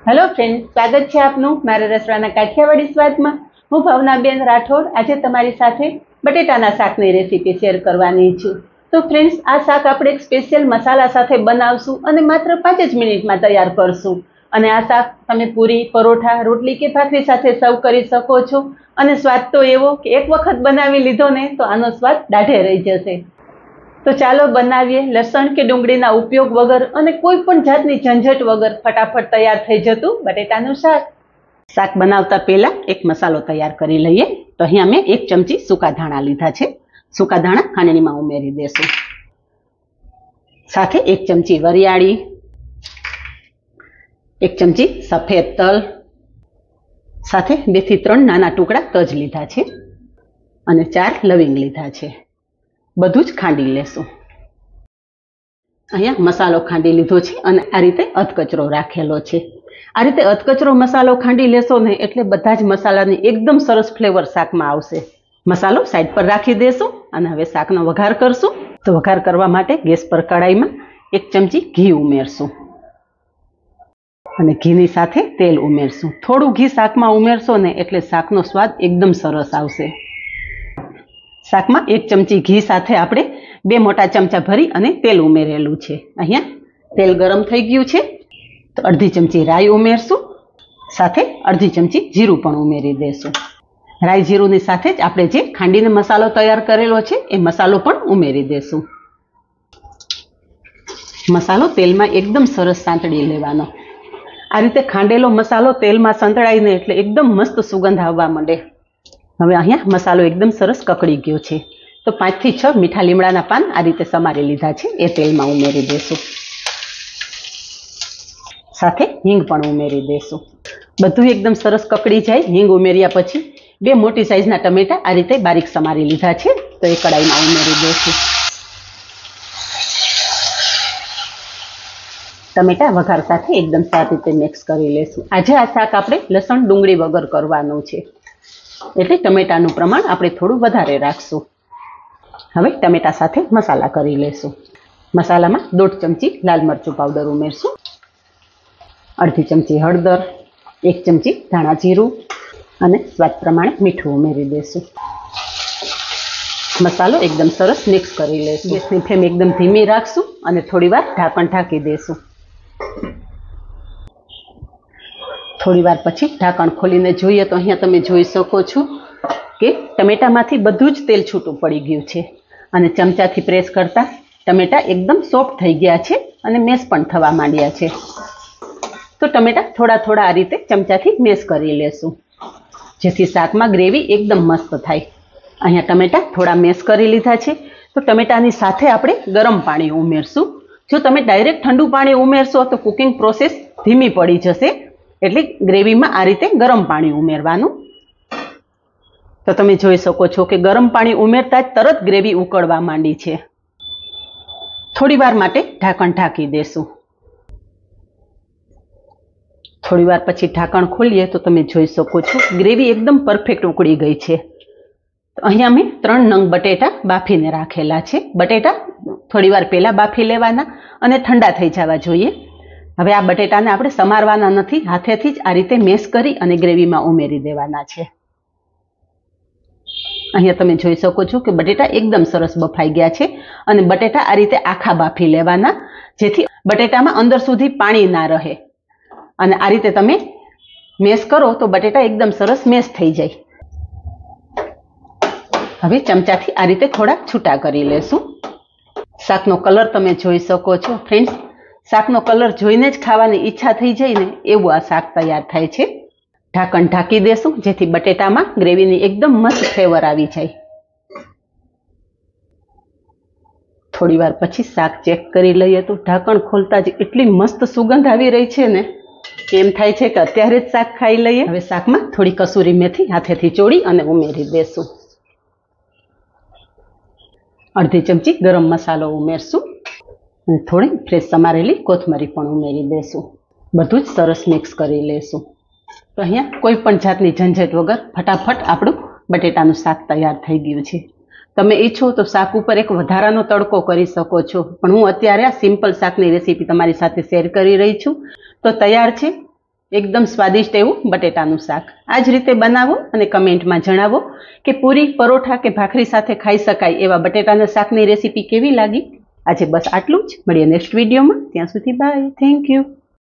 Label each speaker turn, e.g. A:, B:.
A: Hello friends, स्वागत है आपनु मारा रसोईना काठियावाड़ी स्वादमां। हूँ भावनाबेन राठोड आज तमारी साथे बटेटाना शाकनी रेसिपी शेर करवानी छुं। तो फ्रेंड्स, आ शाक आपणे एक स्पेशियल मसाला साथे बनावशुं अने मात्र 5 ज मिनिटमां तैयार करशुं। अने आ शाक तमे पूरी, परोठा, रोटली के भाखरी साथे सर्व करी शको छो। अने स्वाद तो एवो के एक वखत बनावी लीधो ने तो आनो स्वाद दाढे रही जशे। तो चालो बनावीए लसण के डુંગળીના उपयोग वगर अने कोई पण जातनी झंझट वगर फटाफट तैयार थई जतुं बटेटानुं शाक। शाक बनावता पहेला एक मसालो तैयार करी लईए। तो अहींया मैं 1 चमची सूका धाणा लीधा छे। सूका धाणा खांडणीमां उमेरी देशुं। साथे 1 चमची वरियाળી, 1 चमची सफेद तल, साथे 2 થી 3 नाना टुकड़ा तज लीधा छे अने 4 लविंग लीधा छे। બધું જ ખાંડી લેશું। અહીંયા મસાલો ખાંડી લીધો છે અને આ રીતે અધકચરો રાખેલો છે। આ રીતે અધકચરો મસાલો ખાંડી લેશો ને એટલે બધા જ મસાલાની એકદમ સરસ ફ્લેવર શાકમાં આવશે। મસાલો સાઈડ પર રાખી દેશું અને હવે શાકનો વઘાર કરશું। તો વઘાર કરવા માટે ગેસ પર કડાઈમાં 1 ચમચી ઘી ઉમેરશું અને ઘીની સાથે તેલ ઉમેરશું। થોડું ઘી શાકમાં ઉમેરશો ને એટલે શાકનો સ્વાદ એકદમ સરસ આવશે। शाक में 1 चमची घी साथे आपणे 2 मोटा चमचा भरी अने तेल उमेरेलू छे। अहींया तेल गरम थई गयुं छे तो अर्धी चमची राई उमेरशुं, साथे अर्धी चमची जीरुं पण उमेरी देशुं। राई जीरुंनी साथे ज आपणे जे खांडीने मसालो तैयार करेलो छे ए मसालो पण उमेरी देशुं। मसालो तेलमां एकदम सरस सांतળી लेवानो। आ रीते खांडेलो मसालो तेलमां संतळाईने एटले एकदम मस्त सुगंध आववा मांडे। हवे अहींया मसालो एकदम सरस ककड़ी गयो छे तो 5 થી 6 मीठा લીમડાના पान आ रीते समारी लीधा छे ए तेलमां उमेरी देशुं। साथे हींग पण उमेरी देशुं। बधुं एकदम सरस ककड़ी जाय। हींग उमेर्या पछी 2 मोटी साइजना टमेटा आ रीते बारीक समारी लीधा छे तो ए कढ़ाईमां उमेरी देशुं। टमेटा वघार साथे एकदम सारी रीते मिक्स करी लेशुं। आजे आ शाक आपणे लसण डુંગળી वगर करवानुं छे એટલે ટમેટાનું પ્રમાણ આપણે થોડું વધારે રાખશું। હવે ટમેટા સાથે મસાલા કરી લેશું। મસાલામાં 1.5 ચમચી લાલ મરચું પાવડર ઉમેરશું, અડધી ચમચી હળદર, 1 ચમચી ધાણા જીરું અને સ્વાદ પ્રમાણે મીઠું ઉમેરી દેશું। મસાલો એકદમ સરસ મિક્સ કરી લેશું। ગેસની ફ્લેમ એકદમ ધીમી રાખશું અને થોડીવાર ઢાંકણ ઢાંકી દેશું। થોડીવાર પછી ઢાંકણ ખોલીને જોઈએ તો અહીંયા તમે જોઈ શકો છો કે ટમેટામાંથી બધું જ તેલ છૂટું પડી ગયું છે અને ચમચાથી પ્રેસ કરતા ટમેટા એકદમ સોફ્ટ થઈ ગયા છે અને મેશ પણ થવા માંડ્યા છે। તો ટમેટા થોડા થોડા આ રીતે ચમચાથી મેશ કરી લેશું જેથી શાકમાં ગ્રેવી એકદમ મસ્ત થાય। અહીંયા ટમેટા થોડા મેશ કરી લીધા છે તો ટમેટાની સાથે આપણે ગરમ પાણી ઉમેરશું। જો તમે ડાયરેક્ટ ઠંડુ પાણી ઉમેરશો તો કુકિંગ પ્રોસેસ ધીમી પડી જશે એટલે ગ્રેવીમાં આ રીતે ગરમ પાણી ઉમેરવાનું। તો તમે જોઈ શકો છો કે ગરમ પાણી ઉમેરતા જ તરત ગ્રેવી ઉકળવા માંડી છે। થોડીવાર માટે ઢાંકણ ઢાંકી દેશું। થોડીવાર પછી ઢાંકણ ખોલીએ તો તમે જોઈ શકો છો ગ્રેવી એકદમ પરફેક્ટ ઉકળી ગઈ છે। તો અહીંયા મેં 3 નંગ બટેટા બાફીને રાખેલા છે। બટેટા થોડીવાર પહેલા બાફી લેવાના અને ઠંડા થઈ જવા જોઈએ। હવે આ બટેટાને આપણે સમારવાના નથી, હાથેથી જ આ રીતે મેશ કરી અને ગ્રેવીમાં ઉમેરી દેવાના છે। અહીંયા તમે જોઈ શકો છો કે બટેટા એકદમ સરસ બફાઈ ગયા છે અને બટેટા આ રીતે આખા બાફી લેવાના જેથી બટેટામાં અંદર સુધી પાણી ના રહે અને આ રીતે તમે મેશ કરો તો બટેટા એકદમ સરસ મેશ થઈ જાય। હવે ચમચાથી આ રીતે થોડા છૂટા કરી લેશું। શાકનો કલર તમે જોઈ શકો છો ફ્રેન્ડ્સ। શાકનો કલર જોઈને જ ખાવાની ઈચ્છા થઈ જાય ને એવું આ શાક તૈયાર થાય છે। ઢાંકણ ઢાંકી દેશું જેથી બટેટામાં ગ્રેવીની એકદમ મસ્ત ફ્લેવર આવી જાય। થોડીવાર પછી શાક ચેક કરી લઈએ તો ઢાંકણ ખોલતા જ એટલી મસ્ત સુગંધ આવી રહી છે ને એમ થાય છે કે અત્યારે જ શાક ખાઈ લઈએ। હવે શાકમાં થોડી કસૂરી મેથી હાથેથી ચોળી અને ઉમેરી દેશું। અડધી ચમચી ગરમ મસાલો ઉમેરશું અને થોડી ફ્રેશ સમારેલી કોથમરી પણ ઉમેરી દેશું। બધું જ સરસ મિક્સ કરી લેશું। તો અહીંયા કોઈ પણ જાતની ઝંઝટ વગર ફટાફટ આપણું બટેટાનું શાક તૈયાર થઈ ગયું છે। તમે ઈચ્છો તો શાક ઉપર એક વધારાનો તડકો કરી શકો છો પણ હું અત્યારે આ સિમ્પલ શાકની રેસીપી તમારી સાથે શેર કરી રહી છું। તો તૈયાર છે એકદમ સ્વાદિષ્ટ એવું બટેટાનું શાક. આ જ રીતે બનાવો અને કમેન્ટમાં જણાવો કે પૂરી, પરોઠા કે ભાખરી સાથે ખાઈ શકાય એવા બટેટાના શાકની રેસીપી કેવી લાગી. આજે બસ આટલું જ. મળીએ નેક્સ્ટ વિડીયોમાં. ત્યાં સુધી બાય. Thank you.